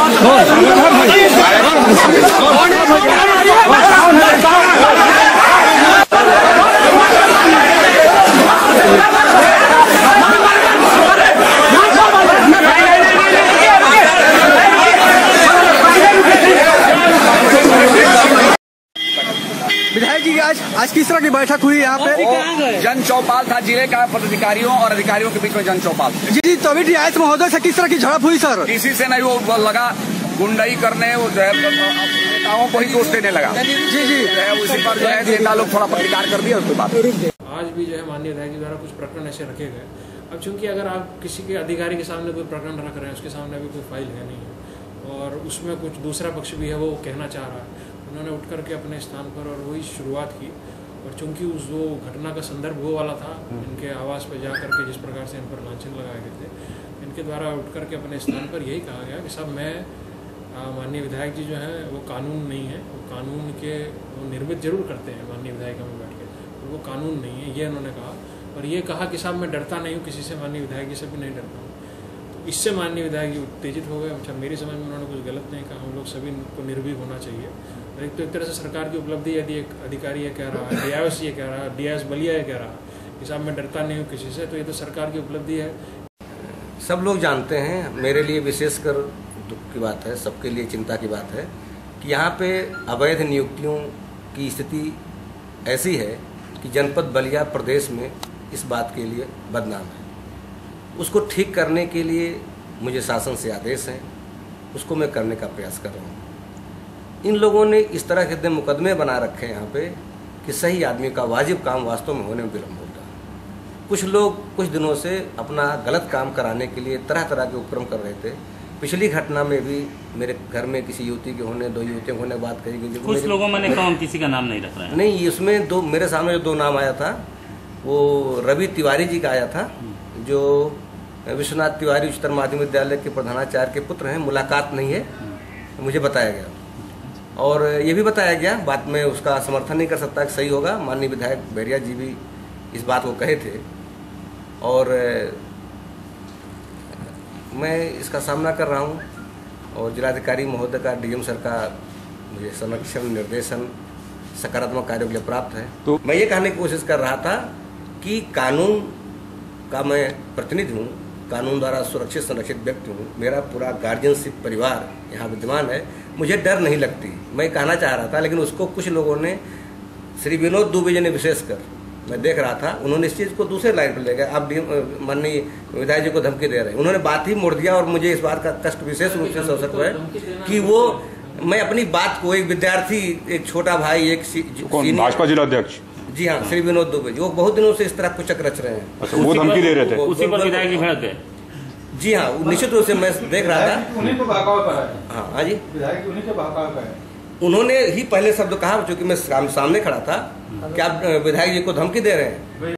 विधायक जी आज किस तरह की बैठक हुई यहाँ पे? जन चौपाल था, जिले का पदाधिकारियों और अधिकारियों के बीच में जन चौपाल। जी तो अभी DIOS महोदय से किस तरह की झड़प हुई सर? किसी से नहीं, वो लगा गुंडाई करने, वो जो है नेताओं को ही दोष देने लगा। जी उसी पर जो है नेता लोग थोड़ा प्रतिकार कर दिया उसके बाद। आज भी जो है माननीय विधायक के द्वारा कुछ प्रकरण ऐसे रखे गए। अब चूंकि अगर आप किसी के अधिकारी के सामने कोई प्रकरण रख रहे हैं, उसके सामने अभी कोई फाइल है नहीं है और उसमें कुछ दूसरा पक्ष भी है वो कहना चाह रहा है, उन्होंने उठ करके अपने स्थान पर और वही शुरुआत की। और चूंकि उस वो घटना का संदर्भ वो वाला था, इनके आवास पर जा करके जिस प्रकार से इन पर लांछन लगाए गए थे, इनके द्वारा उठ करके अपने स्थान पर यही कहा गया कि साहब मैं माननीय विधायक जी जो हैं वो कानून नहीं है, वो कानून के वो निर्मित जरूर करते हैं माननीय विधायिका में बैठ के, तो वो कानून नहीं है, ये उन्होंने कहा। और ये कहा कि साहब मैं डरता नहीं हूँ किसी से, माननीय विधायक जी से भी नहीं डरता हूँ। तो इससे माननीय विधायक जी उत्तेजित हो गए। अच्छा, मेरी समझ में उन्होंने कुछ गलत नहीं कहा, हम लोग सभी को निर्भीक होना चाहिए। एक तो एक तरह से सरकार की उपलब्धि, यदि एक अधिकारी ये कह रहा है, DIOS ये कह रहा है, DIOS बलिया ये कह रहा है कि साहब मैं डरता नहीं हूँ किसी से, तो ये तो सरकार की उपलब्धि है। सब लोग जानते हैं, मेरे लिए विशेषकर दुख की बात है, सबके लिए चिंता की बात है कि यहाँ पे अवैध नियुक्तियों की स्थिति ऐसी है कि जनपद बलिया प्रदेश में इस बात के लिए बदनाम है। उसको ठीक करने के लिए मुझे शासन से आदेश हैं, उसको मैं करने का प्रयास कर रहा हूँ। इन लोगों ने इस तरह के मुकदमे बना रखे हैं यहाँ पे कि सही आदमी का वाजिब काम वास्तव में होने में विलम्ब होता है। कुछ लोग कुछ दिनों से अपना गलत काम कराने के लिए तरह तरह के उपक्रम कर रहे थे। पिछली घटना में भी मेरे घर में किसी युवती के होने, 2 युवतियों के होने बात कही गई। कुछ लोगों में कौन किसी का नाम नहीं रख रहे हैं? नहीं, इसमें दो मेरे सामने जो 2 नाम आया था वो रवि तिवारी जी का आया था, जो विश्वनाथ तिवारी उच्चतर माध्यमिक विद्यालय के प्रधानाचार्य के पुत्र हैं। मुलाकात नहीं है, मुझे बताया गया। और ये भी बताया गया, बात में उसका समर्थन नहीं कर सकता कि सही होगा, माननीय विधायक बैरिया जी भी इस बात को कहे थे। और मैं इसका सामना कर रहा हूँ और जिलाधिकारी महोदय का, DM सर का मुझे संरक्षण, निर्देशन, सकारात्मक कार्यों के लिए प्राप्त है। तो मैं ये कहने की कोशिश कर रहा था कि कानून का मैं प्रतिनिधि हूँ, कानून द्वारा सुरक्षित संरक्षित व्यक्ति हूँ, मेरा पूरा गार्जियनशिप परिवार यहाँ विद्यमान है, मुझे डर नहीं लगती। मैं कहना चाह रहा था, लेकिन उसको कुछ लोगों ने, श्री विनोद दुबे जी ने विशेषकर, मैं देख रहा था, उन्होंने इस चीज़ को दूसरे लाइन पर ले गए। आप माननीय विधायक जी को धमकी दे रहे हैं, उन्होंने बात ही मोड़ दिया। और मुझे इस बात का कष्ट विशेष रूप से अवसर हुआ है कि वो, मैं अपनी बात को, एक विद्यार्थी, एक छोटा भाई, एक भाजपा जिलाध्यक्ष, जी हाँ, श्री विनोद दुबे जी, वो बहुत दिनों से इस तरह कुचक रच रहे हैं। अच्छा, वो धमकी दे रहे थे, उसी पर विधायक जी भड़क गए। जी हाँ, निश्चित रूप से मैं देख रहा था। हाँ जी, उन्होंने ही पहले शब्द कहा, क्योंकि मैं सामने खड़ा था कि आप विधायक जी को धमकी दे रहे हैं।